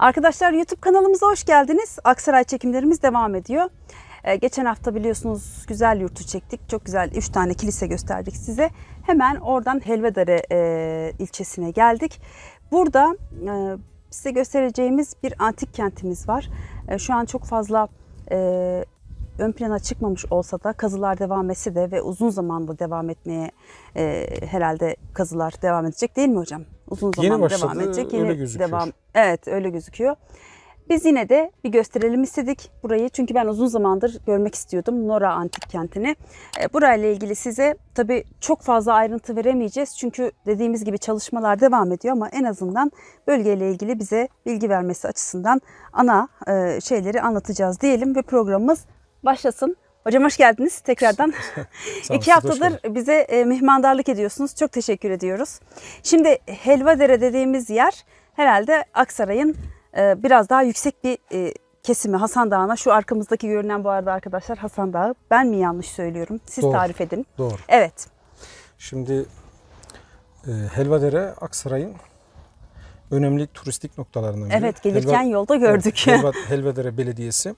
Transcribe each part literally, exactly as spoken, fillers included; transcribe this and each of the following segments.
Arkadaşlar YouTube kanalımıza hoş geldiniz. Aksaray çekimlerimiz devam ediyor. Ee, geçen hafta biliyorsunuz güzel yurtu çektik. Çok güzel üç tane kilise gösterdik size. Hemen oradan Helvadere e, ilçesine geldik. Burada e, size göstereceğimiz bir antik kentimiz var. E, şu an çok fazla e, ön plana çıkmamış olsa da kazılar devam etse de ve uzun zamanda devam etmeye e, herhalde kazılar devam edecek değil mi hocam? Uzun zaman devam edecek. Yeni öyle gözüküyor. Devam, evet öyle gözüküyor. Biz yine de bir gösterelim istedik burayı. Çünkü ben uzun zamandır görmek istiyordum Nora Antik Kenti'ni. E, burayla ilgili size tabii çok fazla ayrıntı veremeyeceğiz. Çünkü dediğimiz gibi çalışmalar devam ediyor ama en azından bölgeyle ilgili bize bilgi vermesi açısından ana e, şeyleri anlatacağız diyelim ve programımız başlasın. Hocam hoş geldiniz tekrardan. İki haftadır bize e, mihmandarlık ediyorsunuz. Çok teşekkür ediyoruz. Şimdi Helvadere dediğimiz yer herhalde Aksaray'ın e, biraz daha yüksek bir e, kesimi Hasan Dağı'na. Şu arkamızdaki görünen bu arada arkadaşlar Hasan Dağı. Ben mi yanlış söylüyorum? Siz Doğru, tarif edin. Doğru. Evet. Şimdi e, Helvadere Aksaray'ın önemli turistik noktalarından biri. Evet, gelirken Helva, yolda gördük. Evet, Helva, Helvadere Belediyesi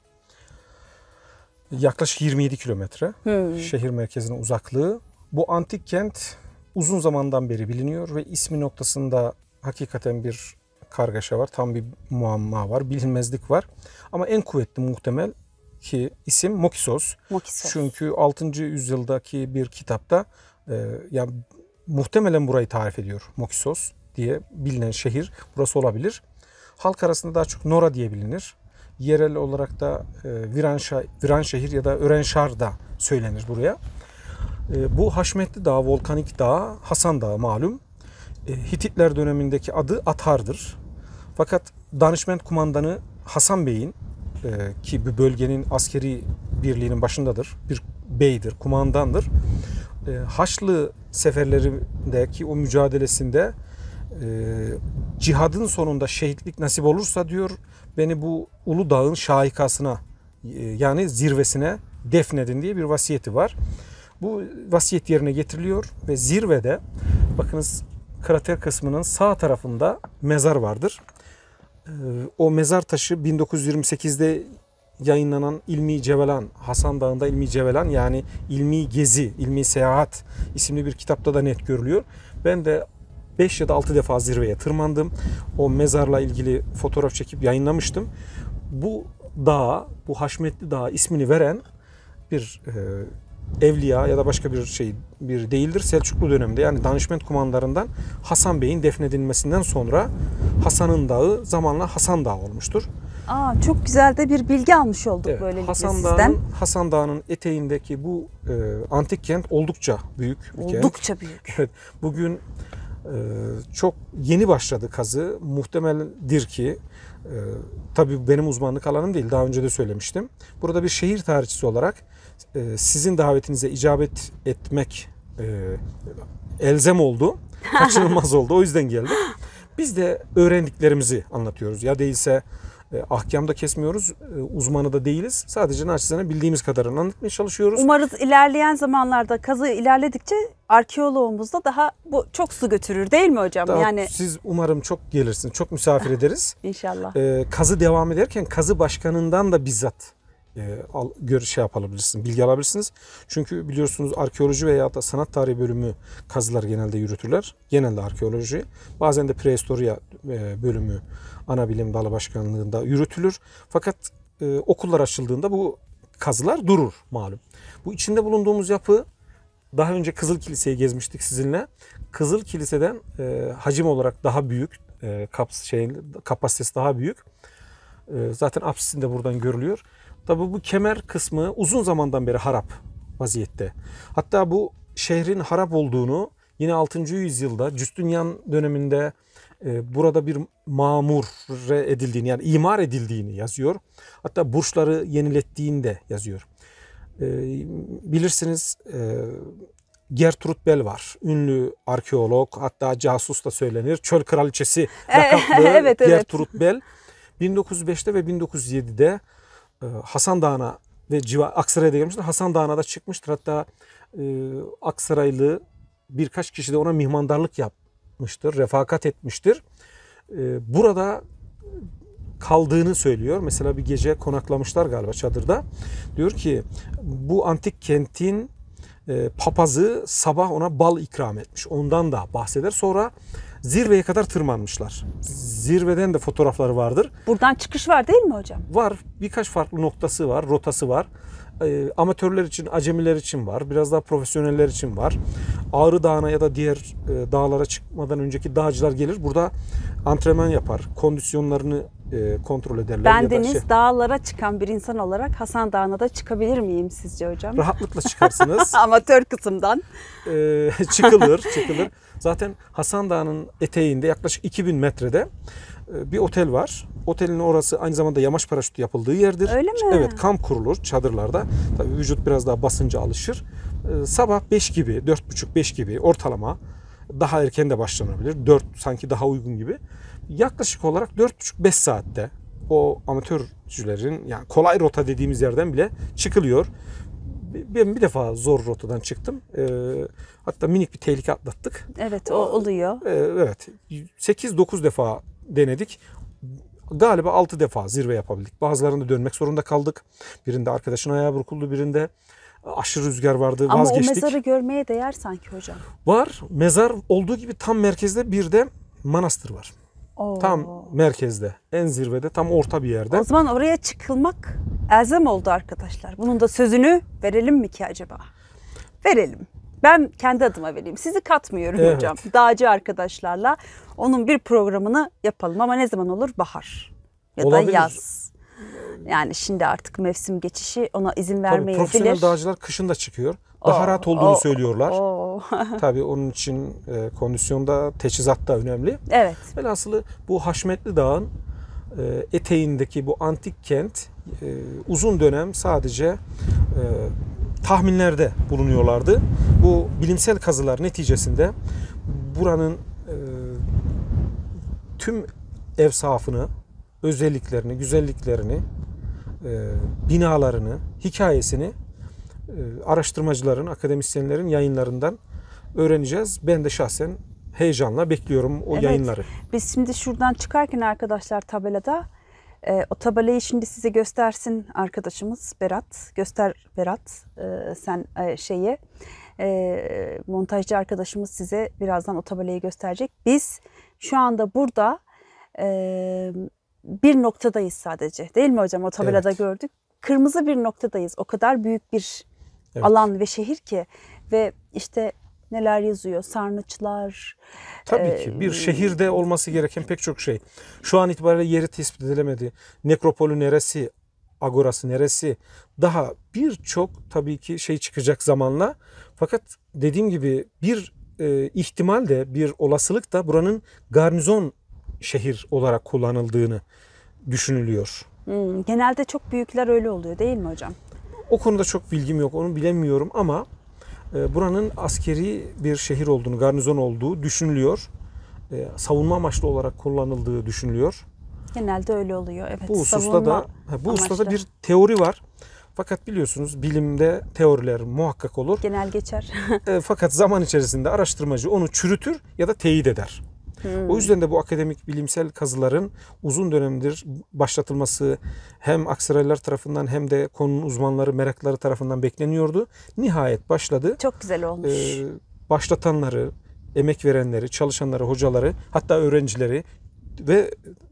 yaklaşık yirmi yedi kilometre hmm. şehir merkezine uzaklığı. Bu antik kent uzun zamandan beri biliniyor ve ismi noktasında hakikaten bir kargaşa var. Tam bir muamma var, bilinmezlik var. Ama en kuvvetli muhtemel ki isim Mokisos. Mokisos. Çünkü altıncı yüzyıldaki bir kitapta e, yani muhtemelen burayı tarif ediyor. Mokisos diye bilinen şehir burası olabilir. Halk arasında daha çok Nora diye bilinir. Yerel olarak da e, Viranşa, Viranşehir ya da Örenşar da söylenir buraya. E, bu Haşmetli Dağ, volkanik dağ, Hasan Dağı malum. E, Hititler dönemindeki adı Athar'dır. Fakat danışment kumandanı Hasan Bey'in e, ki bu bölgenin askeri birliğinin başındadır. Bir beydir, kumandandır. E, Haçlı seferlerindeki o mücadelesinde e, cihadın sonunda şehitlik nasip olursa diyor beni bu Ulu Dağ'ın şahikasına yani zirvesine defnedin diye bir vasiyeti var. Bu vasiyet yerine getiriliyor ve zirvede bakınız krater kısmının sağ tarafında mezar vardır. O mezar taşı bin dokuz yüz yirmi sekizde yayınlanan İlmi Cevelan, Hasan Dağı'nda İlmi Cevelan yani İlmi Gezi, İlmi Seyahat isimli bir kitapta da net görülüyor. Ben de beş ya da altı defa zirveye tırmandım. O mezarla ilgili fotoğraf çekip yayınlamıştım. Bu dağa, bu Haşmetli Dağ ismini veren bir e, evliya ya da başka bir şey bir değildir. Selçuklu döneminde yani danışment kumandanlarından Hasan Bey'in defnedilmesinden sonra Hasan'ın dağı zamanla Hasan Dağı olmuştur. Aa, çok güzel de bir bilgi almış olduk evet, böylelikle Hasan sizden. Dağı'nın, Hasan Dağı'nın eteğindeki bu e, antik kent oldukça büyük bir oldukça kent. Oldukça büyük. Evet, bugün Ee, çok yeni başladı kazı. Muhtemeldir ki e, tabii benim uzmanlık alanım değil. Daha önce de söylemiştim. Burada bir şehir tarihçisi olarak e, sizin davetinize icabet etmek e, elzem oldu. Kaçınılmaz oldu. O yüzden geldim. Biz de öğrendiklerimizi anlatıyoruz. Ya değilse e, ahkam da kesmiyoruz. E, uzmanı da değiliz. Sadece naçizane bildiğimiz kadarını anlatmaya çalışıyoruz. Umarız ilerleyen zamanlarda kazı ilerledikçe arkeoloğumuz da daha bu çok su götürür değil mi hocam? Daha yani siz umarım çok gelirsiniz. Çok misafir ederiz. İnşallah. Ee, kazı devam ederken kazı başkanından da bizzat e, al, gör, şey yapabilirsiniz, bilgi alabilirsiniz. Çünkü biliyorsunuz arkeoloji veya da sanat tarihi bölümü kazılar genelde yürütürler. Genelde arkeoloji. Bazen de prehistorya e, bölümü ana bilim dalı başkanlığında yürütülür. Fakat e, okullar açıldığında bu kazılar durur malum. Bu içinde bulunduğumuz yapı daha önce Kızıl Kilise'yi gezmiştik sizinle. Kızıl Kilise'den e, hacim olarak daha büyük, e, kap, şey, kapasitesi daha büyük. E, zaten apsisinde de buradan görülüyor. Tabii bu kemer kısmı uzun zamandan beri harap vaziyette. Hatta bu şehrin harap olduğunu yine altıncı yüzyılda Justinian döneminde e, burada bir mamure edildiğini yani imar edildiğini yazıyor. Hatta burçları yenilettiğini de yazıyor. E, bilirsiniz e, Gertrud Bell var. Ünlü arkeolog, hatta casus da söylenir. Çöl Kraliçesi lakaplı evet, evet. Gertrud Bell. bin dokuz yüz beşte ve bin dokuz yüz yedide e, Hasan Dağı'na ve civar Aksaray'da gelmiştir. Hasan Dağı'na da çıkmıştır. Hatta e, Aksaraylı birkaç kişi de ona mihmandarlık yapmıştır, refakat etmiştir. E, burada kaldığını söylüyor. Mesela bir gece konaklamışlar galiba çadırda. Diyor ki bu antik kentin e, papazı sabah ona bal ikram etmiş. Ondan da bahseder. Sonra zirveye kadar tırmanmışlar. Zirveden de fotoğrafları vardır. Buradan çıkış var değil mi hocam? Var. Birkaç farklı noktası var, rotası var. E, amatörler için, acemiler için var. Biraz daha profesyoneller için var. Ağrı Dağı'na ya da diğer e, dağlara çıkmadan önceki dağcılar gelir. Burada antrenman yapar. Kondisyonlarını e, kontrol ederler. Bendeniz ya da şey, dağlara çıkan bir insan olarak Hasan Dağı'na da çıkabilir miyim sizce hocam? rahatlıkla çıkarsınız. Amatör kısımdan. e, çıkılır, çıkılır. Zaten Hasan Dağı'nın eteğinde yaklaşık iki bin metrede e, bir otel var. Otelin orası aynı zamanda yamaç paraşütü yapıldığı yerdir. Öyle mi? Evet, kamp kurulur çadırlarda. Tabii vücut biraz daha basınca alışır. E, sabah beş gibi, dört buçuk beş gibi ortalama, daha erken de başlanabilir. dört sanki daha uygun gibi. Yaklaşık olarak dört buçuk beş saatte o amatörcülerin, yani kolay rota dediğimiz yerden bile çıkılıyor. Ben bir defa zor rotadan çıktım. E, hatta minik bir tehlike atlattık. Evet, o oluyor. E, evet. sekiz dokuz defa denedik. Galiba altı defa zirve yapabildik. Bazılarında dönmek zorunda kaldık. Birinde arkadaşın ayağı burkuldu, birinde aşırı rüzgar vardı, Ama vazgeçtik. o mezarı görmeye değer sanki hocam. Var. Mezar olduğu gibi tam merkezde bir de manastır var. Oo. Tam merkezde, en zirvede, tam orta bir yerde. O zaman oraya çıkılmak elzem oldu arkadaşlar. Bunun da sözünü verelim mi ki acaba? Verelim. Ben kendi adıma vereyim. Sizi katmıyorum Evet. hocam. Dağcı arkadaşlarla onun bir programını yapalım. Ama ne zaman olur? Bahar ya Olabilir. da yaz. Yani şimdi artık mevsim geçişi ona izin Tabii vermeyebilir. profesyonel dağcılar kışın da çıkıyor. Daha Oo, rahat olduğunu oo, söylüyorlar. oo. Tabii onun için e, kondisyonda, teçhizat da önemli. Evet. Velhasılı bu Haşmetli Dağ'ın e, eteğindeki bu antik kent e, uzun dönem sadece e, tahminlerde bulunuyorlardı. Bu bilimsel kazılar neticesinde buranın e, tüm evsafını, özelliklerini, güzelliklerini, e, binalarını, hikayesini e, araştırmacıların, akademisyenlerin yayınlarından öğreneceğiz. Ben de şahsen heyecanla bekliyorum o Evet. yayınları. Biz şimdi şuradan çıkarken arkadaşlar tabelada e, o tabelayı şimdi size göstersin arkadaşımız Berat. Göster Berat e, sen e, şeyi e, montajcı arkadaşımız size birazdan o tabelayı gösterecek. Biz şu anda burada e, bir noktadayız sadece, değil mi hocam? O tabelada Evet. gördük. Kırmızı bir noktadayız. O kadar büyük bir Evet. alan ve şehir ki ve işte neler yazıyor? Sarnıçlar. Tabii e, ki bir şehirde olması gereken pek çok şey. Şu an itibariyle yeri tespit edilemedi. Nekropolü neresi, agorası neresi, daha birçok tabii ki şey çıkacak zamanla. Fakat dediğim gibi bir e, ihtimal de, bir olasılık da buranın garnizon şehir olarak kullanıldığını düşünülüyor. Hmm, genelde çok büyükler öyle oluyor değil mi hocam? O konuda çok bilgim yok, onu bilemiyorum ama e, buranın askeri bir şehir olduğunu, garnizon olduğu düşünülüyor. E, savunma amaçlı olarak kullanıldığı düşünülüyor. Genelde öyle oluyor. Evet. Bu hususta savunma da ha, bu hususta da amaçlı. bir teori var. Fakat biliyorsunuz bilimde teoriler muhakkak olur. Genel geçer. E, fakat zaman içerisinde araştırmacı onu çürütür ya da teyit eder. Hmm. O yüzden de bu akademik bilimsel kazıların uzun dönemdir başlatılması hem Aksaraylılar tarafından hem de konunun uzmanları, merakları tarafından bekleniyordu. Nihayet başladı. Çok güzel olmuş. Ee, başlatanları, emek verenleri, çalışanları, hocaları, hatta öğrencileri ve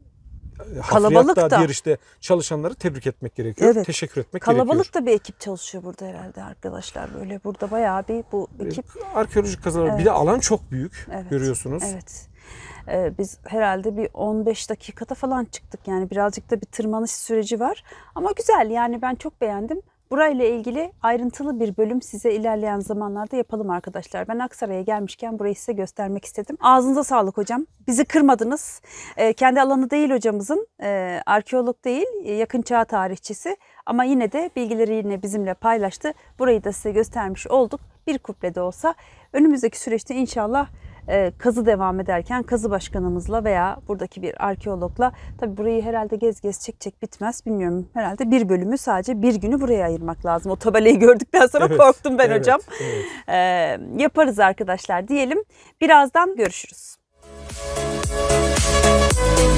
Kalabalık hafriyatta da. diğer işte çalışanları tebrik etmek gerekiyor. Evet. Teşekkür etmek gerekiyor. Kalabalık da bir ekip çalışıyor burada herhalde arkadaşlar. Böyle burada bayağı bir bu ekip. Arkeolojik kazılar. Evet. Bir de alan çok büyük. Evet. Görüyorsunuz. Evet. Ee, biz herhalde bir on beş dakikada falan çıktık. Yani birazcık da bir tırmanış süreci var. Ama güzel, yani ben çok beğendim. Burayla ilgili ayrıntılı bir bölüm size ilerleyen zamanlarda yapalım arkadaşlar. Ben Aksaray'a gelmişken burayı size göstermek istedim. Ağzınıza sağlık hocam. Bizi kırmadınız. Ee, kendi alanı değil hocamızın. Ee, arkeolog değil, yakın çağ tarihçisi. Ama yine de bilgileri yine bizimle paylaştı. Burayı da size göstermiş olduk. Bir kuple de olsa. Önümüzdeki süreçte inşallah e, kazı devam ederken kazı başkanımızla veya buradaki bir arkeologla, tabii burayı herhalde gez gez çek çek bitmez, bilmiyorum. Herhalde bir bölümü, sadece bir günü buraya ayırmak lazım. O tabelayı gördükten sonra Evet, korktum ben evet, hocam. evet. E, yaparız arkadaşlar diyelim. Birazdan görüşürüz.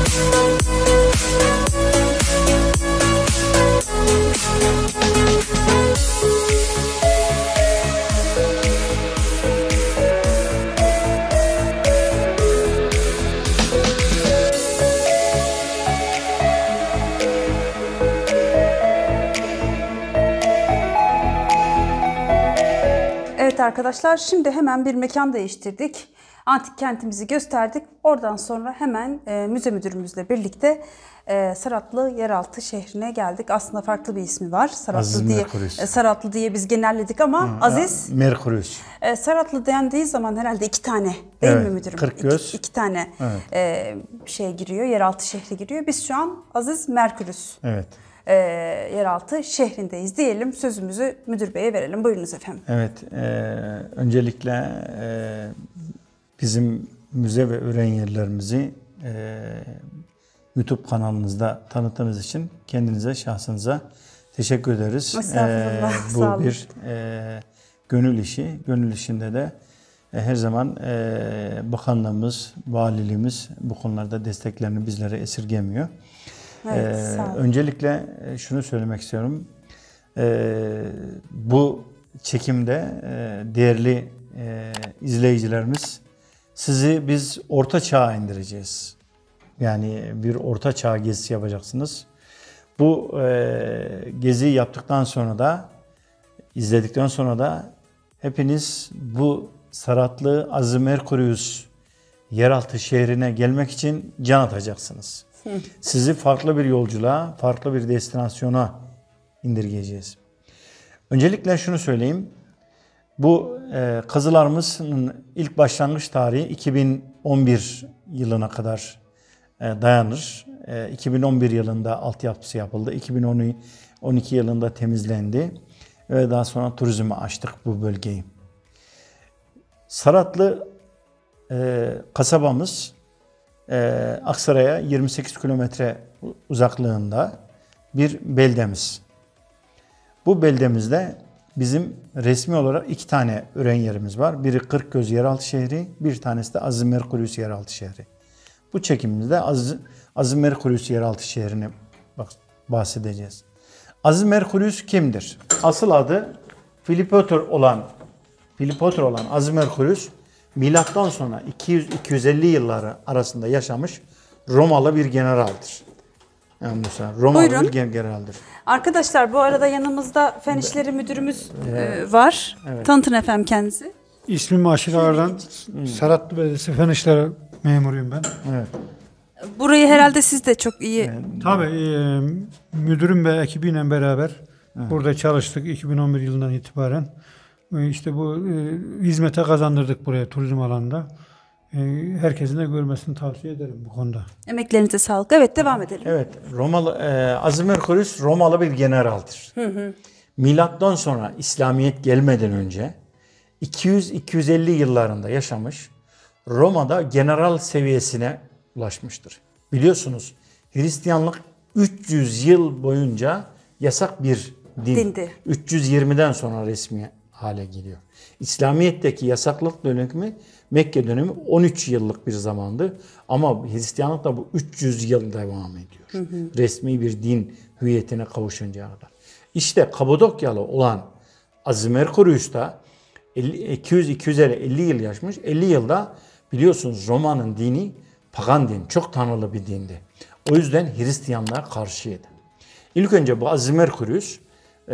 Evet arkadaşlar, şimdi hemen bir mekan değiştirdik. Antik kentimizi gösterdik. Oradan sonra hemen e, müze müdürümüzle birlikte e, Saratlı Yeraltı şehrine geldik. Aslında farklı bir ismi var. Saratlı Aziz diye Merkurius. e, Saratlı diye biz genelledik ama Hı, Aziz Merkurius. e, Saratlı dendiği zaman herhalde iki tane değil Evet, mi müdürüm? kırk göz. İki, iki tane Evet. e, şey giriyor, yeraltı şehri giriyor. Biz şu an Aziz Merkurius Evet. e, yeraltı şehrindeyiz diyelim. Sözümüzü müdür beye verelim. Buyurunuz efendim. Evet. E, öncelikle e, bizim müze ve öğren yerlerimizi e, YouTube kanalınızda tanıttığınız için kendinize, şahsınıza teşekkür ederiz. Estağfurullah, E, sağ olun. bu bir e, gönül işi. Gönül işinde de e, her zaman e, bakanlığımız, valiliğimiz bu konularda desteklerini bizlere esirgemiyor. Evet, Ee, sağ olun. öncelikle şunu söylemek istiyorum. Ee, bu çekimde e, değerli e, izleyicilerimiz, sizi biz orta çağa indireceğiz. Yani bir orta çağ gezisi yapacaksınız. Bu e, geziyi yaptıktan sonra da, izledikten sonra da hepiniz bu Saratlı Aziz Merkurius yeraltı şehrine gelmek için can atacaksınız. Sizi farklı bir yolculuğa, farklı bir destinasyona indirgeyeceğiz. Öncelikle şunu söyleyeyim. Bu e, kazılarımızın ilk başlangıç tarihi iki bin on bir yılına kadar e, dayanır. E, iki bin on bir yılında altyapısı yapıldı. iki bin on iki yılında temizlendi. Ve daha sonra turizme açtık bu bölgeyi. Saratlı e, kasabamız Ee, Aksaray'a yirmi sekiz kilometre uzaklığında bir beldemiz. Bu beldemizde bizim resmi olarak iki tane öğren yerimiz var. Biri Kırkgöz Yeraltı Şehri, bir tanesi de Aziz Merkurius Yeraltı Şehri. Bu çekimimizde Aziz, Aziz Merkurius Yeraltı Şehri'ni bahsedeceğiz. Aziz Merkurius kimdir? Asıl adı Filipotor olan Filipotor olan Aziz Merkurius, milattan sonra iki yüz iki yüz elli yılları arasında yaşamış Romalı bir generaldir. Yani mesela Romalı Buyurun. bir generaldir. Arkadaşlar, bu arada yanımızda Fen İşleri Müdürümüz e, var. Evet. Tanıtın efendim kendinizi. İsmim Aşır Ağar'dan, Saratlı Belediyesi Fen İşleri memuruyum ben. Evet. Burayı herhalde siz de çok iyi... Tabii e, müdürüm ve ekibiyle beraber burada çalıştık iki bin on bir yılından itibaren. E, işte bu e, hizmete kazandırdık buraya turizm alanında. E, herkesin de görmesini tavsiye ederim bu konuda. Emeklerinize sağlık. Evet, devam edelim. Evet, Romalı e, Aziz Merkurius Romalı bir generaldir. Hı hı. Milattan sonra İslamiyet gelmeden önce iki yüz iki yüz elli yıllarında yaşamış, Roma'da general seviyesine ulaşmıştır. Biliyorsunuz Hristiyanlık üç yüz yıl boyunca yasak bir din. Dindi. üç yüz yirmiden sonra resmi hale geliyor. İslamiyet'teki yasaklık dönemi Mekke dönemi on üç yıllık bir zamandı. Ama Hristiyanlıkta bu üç yüz yıl devam ediyor. Hı hı. Resmi bir din hüviyetine kavuşuncaya kadar. İşte Kapadokyalı olan Aziz Merkurius da iki yüz iki yüz elli yıl yaşamış. elli yılda biliyorsunuz Roma'nın dini pagan din, çok tanrılı bir dindi. O yüzden Hristiyanlığa karşıydı. İlk önce bu Aziz Merkurius e,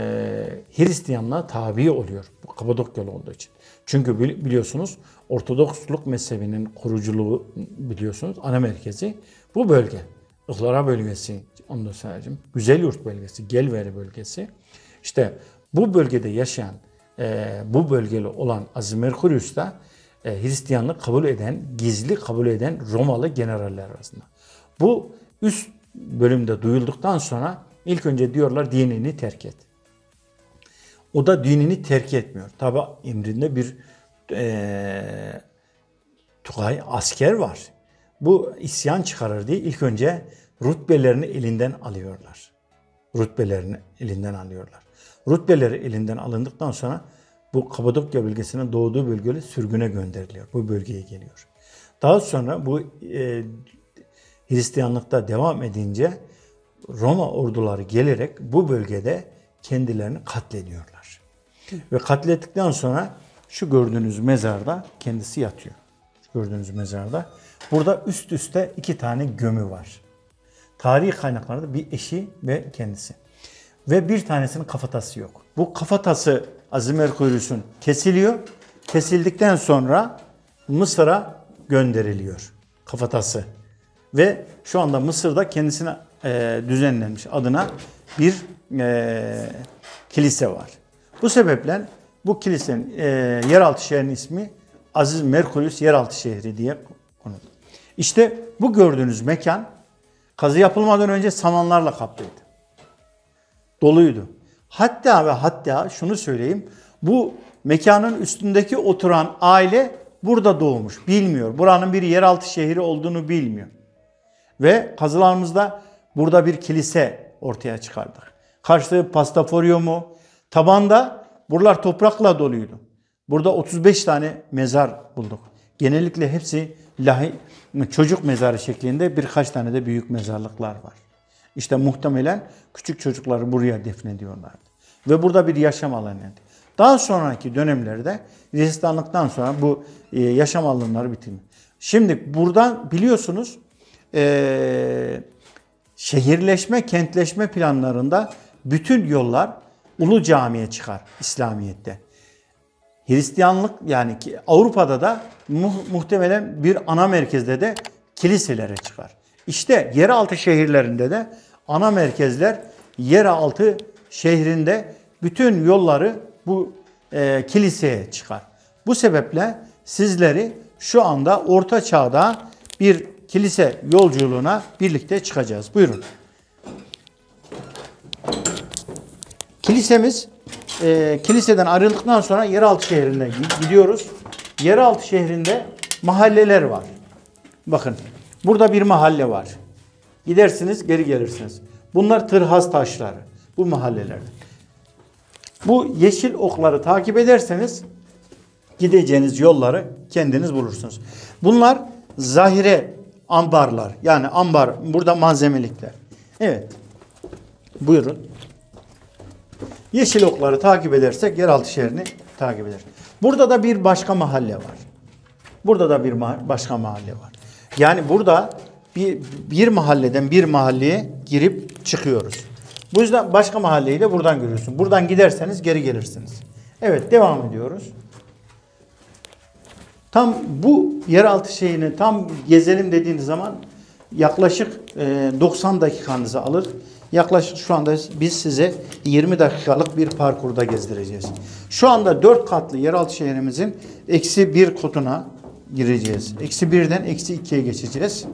Hristiyanlığa tabi oluyor. Bu Kapadokyalı olduğu için. Çünkü biliyorsunuz Ortodoksluk mezhebinin kuruculuğu biliyorsunuz ana merkezi bu bölge. Ihlara bölgesi, onu da söyleyeceğim. Güzelyurt bölgesi, Gelveri bölgesi. İşte bu bölgede yaşayan, e, bu bölgeli olan Aziz Merkurius da e, Hristiyanlık kabul eden, gizli kabul eden Romalı generaller arasında. Bu üst bölümde duyulduktan sonra ilk önce diyorlar dinini terk et. O da dinini terk etmiyor. Tabi emrinde bir e, Tugay asker var. Bu isyan çıkarır diye ilk önce rütbelerini elinden alıyorlar. Rütbelerini elinden alıyorlar. Rütbeleri elinden alındıktan sonra bu Kapadokya bölgesinin doğduğu bölgeye sürgüne gönderiliyor. Bu bölgeye geliyor. Daha sonra bu e, Hristiyanlıkta devam edince Roma orduları gelerek bu bölgede kendilerini katlediyorlar. Ve katlettikten sonra şu gördüğünüz mezarda kendisi yatıyor. Şu gördüğünüz mezarda. Burada üst üste iki tane gömü var. Tarihi kaynaklarda bir eşi ve kendisi. Ve bir tanesinin kafatası yok. Bu kafatası Aziz Merkurius'un kesiliyor. Kesildikten sonra Mısır'a gönderiliyor kafatası. Ve şu anda Mısır'da kendisine e, düzenlenmiş adına bir e, kilise var. Bu sebeple bu kilisenin e, yeraltı şehrinin ismi Aziz Merkurius Yeraltı Şehri diye konuldu. İşte bu gördüğünüz mekan kazı yapılmadan önce samanlarla kaplıydı. Doluydu. Hatta ve hatta şunu söyleyeyim. Bu mekanın üstündeki oturan aile burada doğmuş. Bilmiyor. Buranın bir yeraltı şehri olduğunu bilmiyor. Ve kazılarımızda burada bir kilise ortaya çıkardık. Karşısı Pastaforyumu. Tabanda buralar toprakla doluydu. Burada otuz beş tane mezar bulduk. Genellikle hepsi lahi, çocuk mezarı şeklinde, birkaç tane de büyük mezarlıklar var. İşte muhtemelen küçük çocukları buraya defnediyorlardı. Ve burada bir yaşam alanıydı. Daha sonraki dönemlerde Hristiyanlıktan sonra bu yaşam alanları bitirmiş. Şimdi buradan biliyorsunuz e, şehirleşme, kentleşme planlarında bütün yollar Ulu Cami'ye çıkar İslamiyet'te. Hristiyanlık yani ki Avrupa'da da mu muhtemelen bir ana merkezde de kiliselere çıkar. İşte yeraltı şehirlerinde de ana merkezler yeraltı şehrinde bütün yolları bu e, kiliseye çıkar. Bu sebeple sizleri şu anda Orta Çağ'da bir kilise yolculuğuna birlikte çıkacağız. Buyurun. Kilisemiz e, kiliseden ayrıldıktan sonra yeraltı şehrine gidiyoruz. Yeraltı şehrinde mahalleler var. Bakın burada bir mahalle var. Gidersiniz geri gelirsiniz. Bunlar tırhaz taşları. Bu mahallelerde. Bu yeşil okları takip ederseniz gideceğiniz yolları kendiniz bulursunuz. Bunlar zahire ambarlar. Yani ambar burada malzemelikler. Evet. Buyurun. Yeşil okları takip edersek yeraltı şehrini takip eder. Burada da bir başka mahalle var. Burada da bir ma başka mahalle var. Yani burada bir, bir mahalleden bir mahalleye girip çıkıyoruz. Bu yüzden başka mahalleyi de buradan görüyorsun. Buradan giderseniz geri gelirsiniz. Evet, devam ediyoruz. Tam bu yeraltı şeyini tam gezelim dediğiniz zaman yaklaşık doksan dakikanızı alır. Yaklaşık şu anda biz size yirmi dakikalık bir parkurda gezdireceğiz. Şu anda dört katlı yeraltı şehrimizin eksi bir kotuna gireceğiz. Eksi birden eksi ikiye geçeceğiz.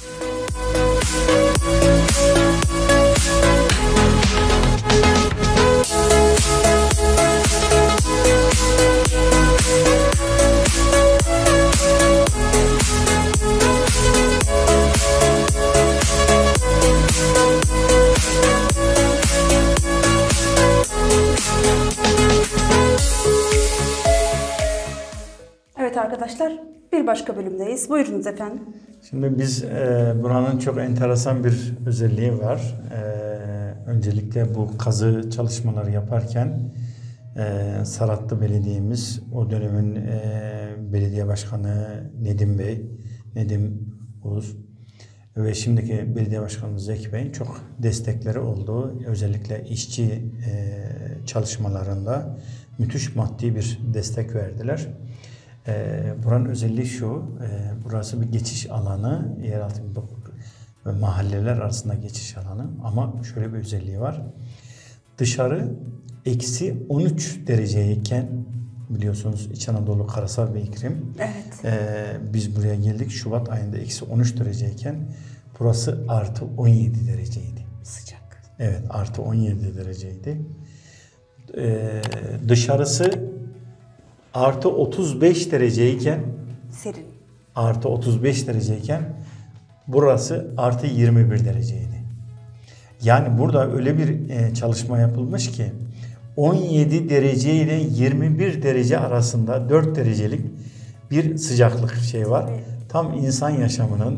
Arkadaşlar bir başka bölümdeyiz. Buyurunuz efendim. Şimdi biz e, buranın çok enteresan bir özelliği var. E, öncelikle bu kazı çalışmaları yaparken e, Saratlı Belediye'miz, o dönemin e, belediye başkanı Nedim Bey, Nedim Oğuz ve şimdiki belediye başkanımız Zeki Bey'in çok destekleri oldu. Özellikle işçi e, çalışmalarında müthiş maddi bir destek verdiler. Ee, buranın özelliği şu, e, burası bir geçiş alanı, yeraltı ve mahalleler arasında geçiş alanı ama şöyle bir özelliği var. Dışarı eksi on üç dereceyken biliyorsunuz İç Anadolu karasal bir iklim. Evet. E, biz buraya geldik Şubat ayında eksi on üç dereceyken burası artı on yedi dereceydi. Sıcak. Evet, artı on yedi dereceydi. E, dışarısı artı otuz beş dereceyken serin. Artı otuz beş dereceyken burası artı yirmi bir dereceydi. Yani burada öyle bir e, çalışma yapılmış ki on yedi derece ile yirmi bir derece arasında dört derecelik bir sıcaklık şey var. Evet. Tam insan yaşamının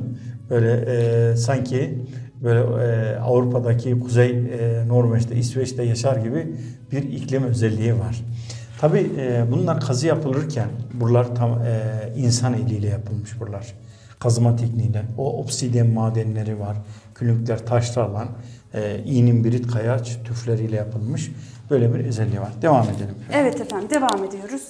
Böyle e, sanki böyle e, Avrupa'daki Kuzey e, Norveç'te, İsveç'te yaşar gibi bir iklim özelliği var. Tabii e, bunlar kazı yapılırken buralar tam e, insan eliyle yapılmış buralar. Kazıma tekniğiyle. O obsidyen madenleri var. Külünkler taşlarla e, iğnin-birit kayaç tüfleriyle yapılmış. Böyle bir özelliği var. Devam edelim. Evet efendim, devam ediyoruz.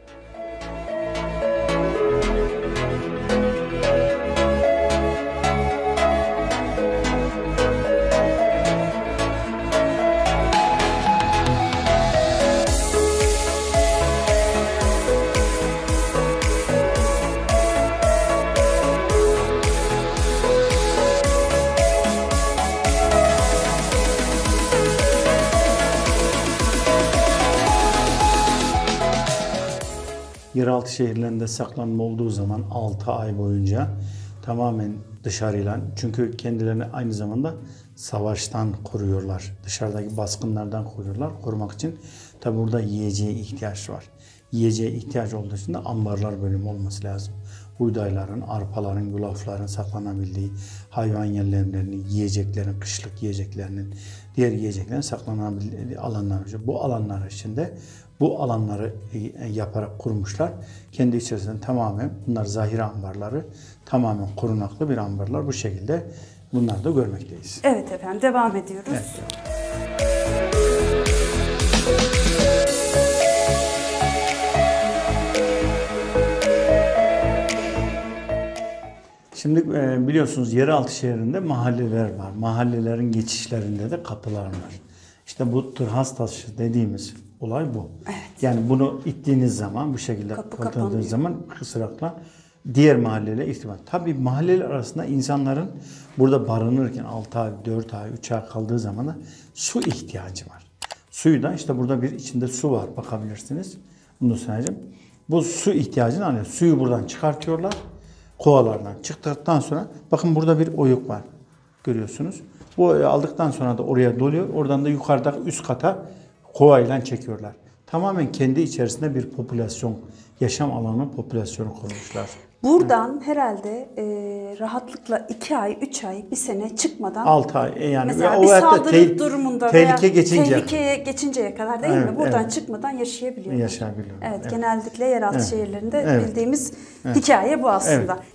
Yeraltı şehirlerinde saklanma olduğu zaman altı ay boyunca tamamen dışarıyla, çünkü kendilerini aynı zamanda savaştan koruyorlar. Dışarıdaki baskınlardan koruyorlar. Korumak için tabi burada yiyeceğe ihtiyaç var. Yiyeceğe ihtiyaç olduğu için de ambarlar bölümü olması lazım. Buğdayların, arpaların, yulafların saklanabildiği, hayvan yemlerinin, yiyeceklerin, kışlık yiyeceklerinin, diğer yiyeceklerin saklanabildiği alanlar. Bu alanlar içinde bu alanları yaparak kurmuşlar. Kendi içerisinde tamamen bunlar zahiri ambarları, tamamen korunaklı bir ambarlar. Bu şekilde bunları da görmekteyiz. Evet efendim, devam ediyoruz. Evet. Şimdi biliyorsunuz yeraltı şehrinde mahalleler var. Mahallelerin geçişlerinde de kapılar var. İşte bu tırhas taşı dediğimiz olay bu. Evet. Yani bunu ittiğiniz zaman, bu şekilde Kapı kapatıldığı zaman kısrakla diğer mahalleyle irtibat. Tabii mahalleler arasında insanların burada barınırken altı ay, dört ay, üç ay kaldığı zaman da su ihtiyacı var. Suyu da işte burada bir içinde su var, bakabilirsiniz. Bunu söyleyeceğim. Bu su ihtiyacını alıyor. Suyu buradan çıkartıyorlar. Kovalardan çıktıktan sonra bakın burada bir oyuk var. Görüyorsunuz. Bu oyu aldıktan sonra da oraya doluyor. Oradan da yukarıda üst kata kovayla çekiyorlar. Tamamen kendi içerisinde bir popülasyon, yaşam alanı popülasyonu kurmuşlar. Buradan herhalde e, rahatlıkla iki ay, üç ay, bir sene çıkmadan altı ay yani mesela o bir hayatta saldırı te- durumunda tehlike veya geçince tehlikeye geçinceye kadar değil Evet, mi? Buradan evet. çıkmadan yaşayabiliyor. yaşayabiliyor. Evet, Evet. genellikle yeraltı Evet. şehirlerinde Evet. bildiğimiz Evet. hikaye bu aslında. Evet.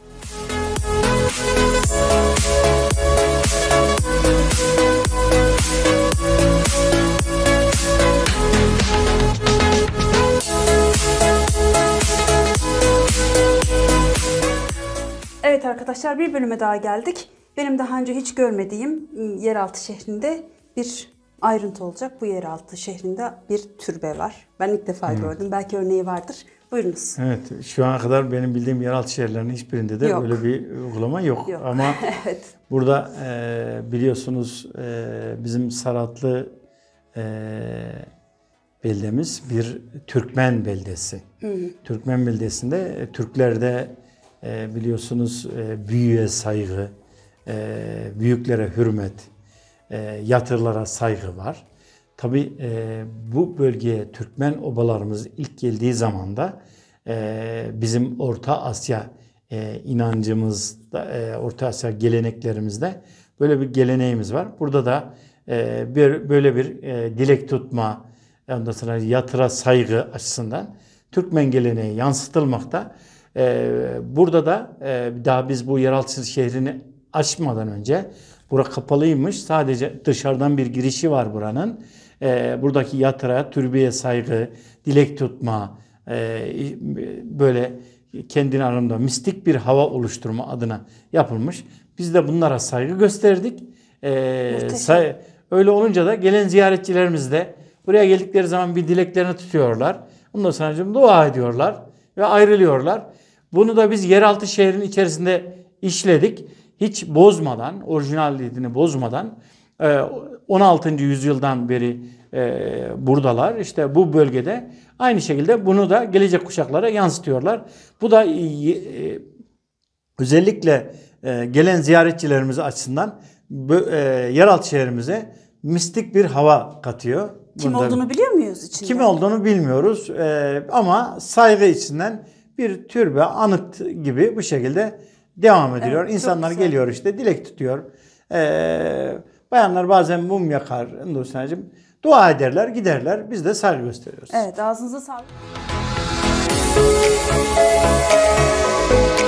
Evet arkadaşlar, bir bölüme daha geldik. Benim daha önce hiç görmediğim yeraltı şehrinde bir ayrıntı olacak. Bu yeraltı şehrinde bir türbe var. Ben ilk defa hmm. gördüm. Belki örneği vardır. Buyurunuz. Evet, şu ana kadar benim bildiğim yeraltı şehirlerinin hiçbirinde de yok. böyle bir uygulama yok. yok. Ama evet. burada e, biliyorsunuz e, bizim Saratlı e, beldemiz bir Türkmen beldesi. Hı hı. Türkmen beldesinde e, Türklerde e, biliyorsunuz e, büyüye saygı, e, büyüklere hürmet, e, yatırlara saygı var. Tabii e, bu bölgeye Türkmen obalarımız ilk geldiği zaman da e, bizim Orta Asya e, inancımızda, e, Orta Asya geleneklerimizde böyle bir geleneğimiz var. Burada da e, bir böyle bir e, dilek tutma, ondan sonra yatıra saygı açısından Türkmen geleneği yansıtılmakta. E, burada da e, daha biz bu yeraltı şehrini açmadan önce bura kapalıymış. Sadece dışarıdan bir girişi var buranın. E, buradaki yatıra, türbeye saygı, dilek tutma, e, böyle kendini aramda mistik bir hava oluşturma adına yapılmış. Biz de bunlara saygı gösterdik. E, say, öyle olunca da gelen ziyaretçilerimiz de buraya geldikleri zaman bir dileklerini tutuyorlar. Ondan sonra dua ediyorlar ve ayrılıyorlar. Bunu da biz yeraltı şehrin içerisinde işledik. Hiç bozmadan, orijinalliğini bozmadan on altıncı yüzyıldan beri buradalar. İşte bu bölgede aynı şekilde bunu da gelecek kuşaklara yansıtıyorlar. Bu da özellikle gelen ziyaretçilerimiz açısından yeraltı şehrimize mistik bir hava katıyor. Kim Bundan, olduğunu biliyor muyuz içinde? Kim olduğunu bilmiyoruz ama saygı içinden bir türbe, anıt gibi bu şekilde devam ediliyor. Evet, çok İnsanlar güzel. geliyor işte dilek tutuyor. Ee, bayanlar bazen mum yakar Nursen'cim. Dua ederler, giderler. Biz de saygı gösteriyoruz. Evet, ağzınıza sağlık.